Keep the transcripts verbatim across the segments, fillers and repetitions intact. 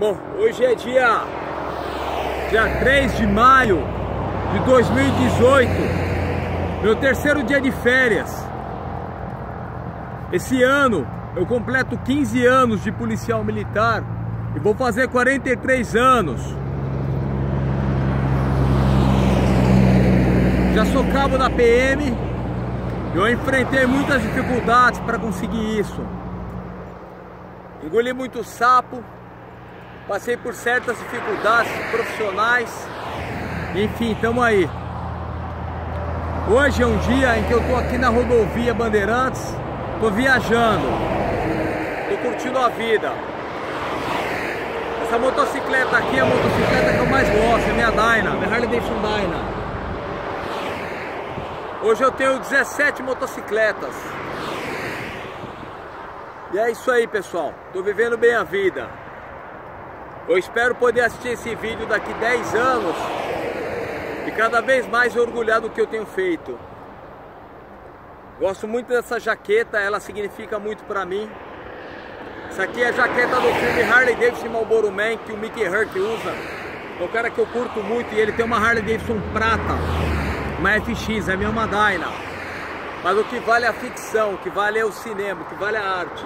Bom, hoje é dia, dia três de maio de dois mil e dezoito, meu terceiro dia de férias. Esse ano eu completo quinze anos de policial militar e vou fazer quarenta e três anos. Já sou cabo da P M, eu enfrentei muitas dificuldades para conseguir isso. Engoli muito sapo, passei por certas dificuldades profissionais, enfim, estamos aí. Hoje é um dia em que eu estou aqui na rodovia Bandeirantes, estou viajando, estou curtindo a vida. Essa motocicleta aqui é a motocicleta que eu mais gosto, é minha Dyna, minha Harley Davidson Dyna. Hoje eu tenho dezessete motocicletas. E é isso aí, pessoal, estou vivendo bem a vida. Eu espero poder assistir esse vídeo daqui dez anos e cada vez mais orgulhar do que eu tenho feito. Gosto muito dessa jaqueta, ela significa muito pra mim. Essa aqui é a jaqueta do filme Harley Davidson Marlboro Man, que o Mickey Hurt usa. É um cara que eu curto muito e ele tem uma Harley Davidson prata, uma F X, é a mesma Dyna. Mas o que vale é a ficção, o que vale é o cinema, o que vale é a arte.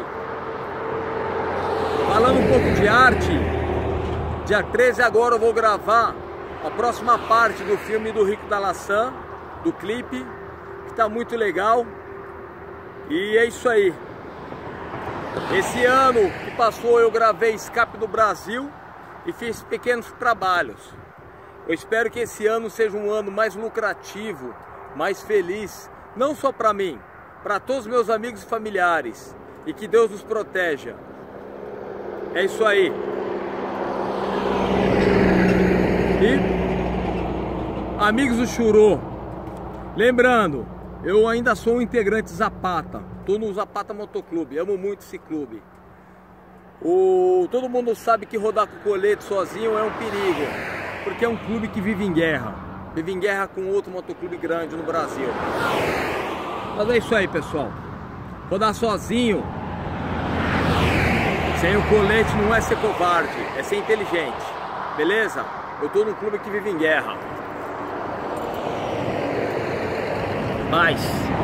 Falando um pouco de arte, dia treze agora eu vou gravar a próxima parte do filme do Rico da Laçã, do clipe, que tá muito legal. E é isso aí. Esse ano que passou eu gravei Escape do Brasil e fiz pequenos trabalhos. Eu espero que esse ano seja um ano mais lucrativo, mais feliz, não só para mim, para todos os meus amigos e familiares, e que Deus nos proteja. É isso aí. E amigos do Churô, lembrando, eu ainda sou um integrante Zapata, estou no Zapata Motoclube, amo muito esse clube. O, todo mundo sabe que rodar com colete sozinho é um perigo, porque é um clube que vive em guerra, vive em guerra com outro motoclube grande no Brasil. Mas é isso aí, pessoal, rodar sozinho, sem o colete, não é ser covarde, é ser inteligente, beleza? Eu tô num clube que vive em guerra. Paz.